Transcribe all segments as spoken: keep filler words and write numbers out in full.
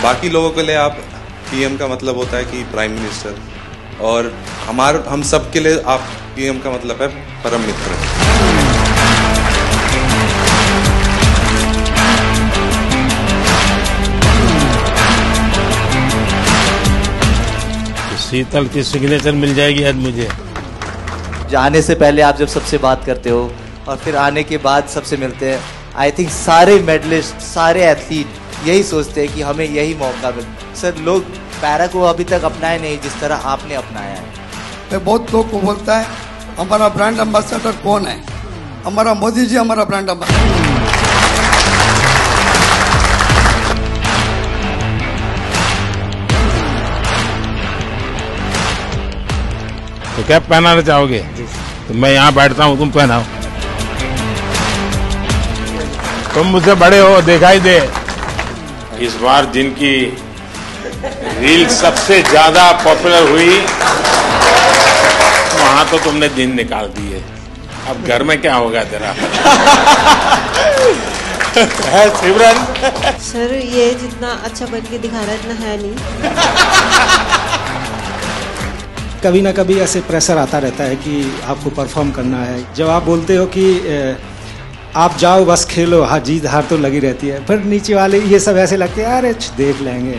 बाकी लोगों के लिए आप पीएम का मतलब होता है कि प्राइम मिनिस्टर, और हमार हम सब के लिए आप पीएम का मतलब है परम मित्र। शीतल की सिग्नेचर मिल जाएगी आज मुझे। आने से पहले आप जब सबसे बात करते हो और फिर आने के बाद सबसे मिलते हैं, आई थिंक सारे मेडलिस्ट, सारे एथलीट यही सोचते हैं कि हमें यही मौका मिले। सर, लोग पैरा को अभी तक अपनाए नहीं जिस तरह आपने अपनाया है। मैं बहुत लोग को बोलता है हमारा ब्रांड एम्बेसडर कौन है? हमारा मोदी जी हमारा ब्रांड एम्बेसडर। तो क्या पहनाना चाहोगे? तो मैं यहाँ बैठता हूँ, तुम पहनाओ। तुम मुझसे बड़े हो, दिखाई दे। इस बार जिनकी रील सबसे ज्यादा पॉपुलर हुई, वहां तो तुमने दिन निकाल दिए। अब घर में क्या होगा तेरा? है सिमरन? सर, ये जितना अच्छा बन के दिखा रहा है इतना है नहीं। कभी ना कभी ऐसे प्रेशर आता रहता है कि आपको परफॉर्म करना है। जब आप बोलते हो कि आप जाओ बस खेलो, हाँ जीत हार तो लगी रहती है, फिर नीचे वाले ये सब ऐसे लगते हैं अरे देख लेंगे।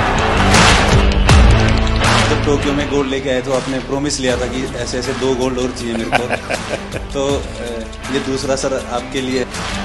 जब टोक्यो में गोल्ड लेके आए तो आपने प्रॉमिस लिया था कि ऐसे ऐसे दो गोल्ड और चाहिए मेरे को। तो ये दूसरा सर आपके लिए